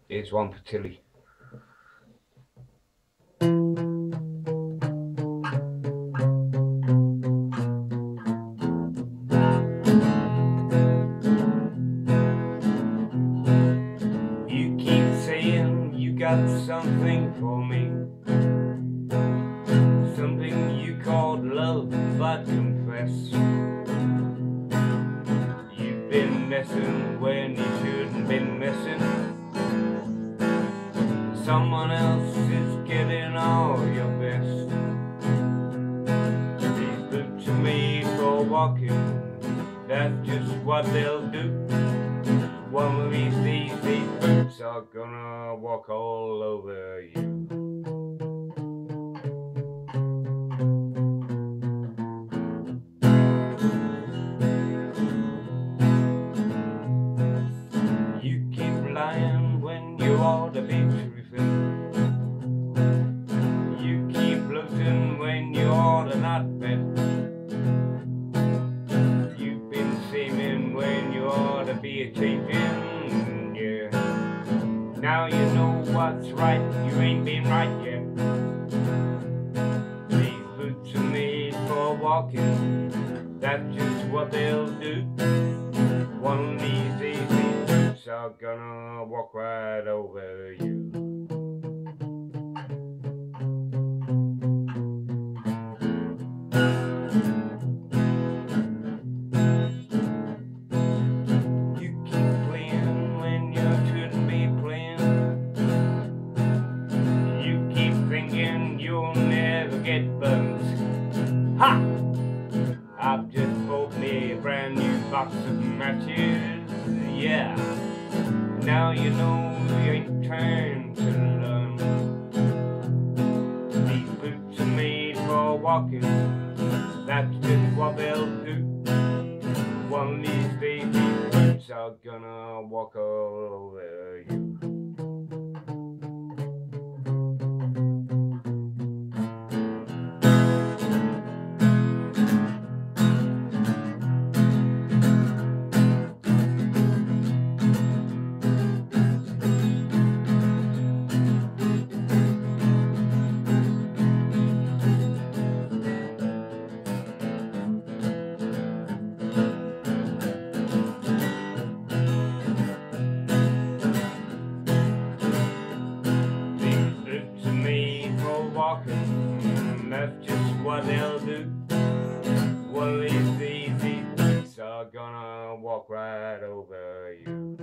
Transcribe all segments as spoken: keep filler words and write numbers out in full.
Here's one for Tilly. You keep saying you got something for me, something you called love, but confess you've been messing when you shouldn't been messing. Someone else is getting all your best. These boots are made for walking, that's just what they'll do. One of these days these boots are gonna walk all over you. You keep lying when you ought to be truthful. You keep looking when you ought to not bet. You've been saving when you ought to be changing, yeah. Now you know what's right, you ain't been right yet. These boots are made for walking, that's just what they'll do. One of these days these boots are gonna walk right over you. You keep playing when you shouldn't be playing. You keep thinking you'll never get bumped. Ha! I've just bought me a brand new box of matches, yeah. Now you know you ain't trying to learn. These boots are made for walking, that's just what they'll do. One of these days these boots are gonna walk all over you. Walking, that's just what they'll do. One of these days these boots are gonna walk right over you.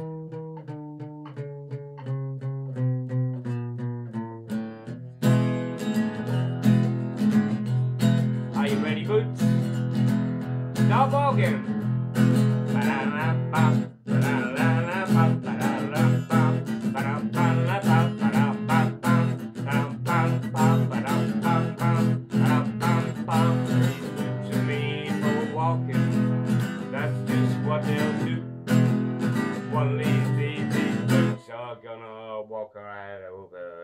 Are you ready, Boots? Stop walking. That's just what they'll do. One of these days these boots are gonna walk right over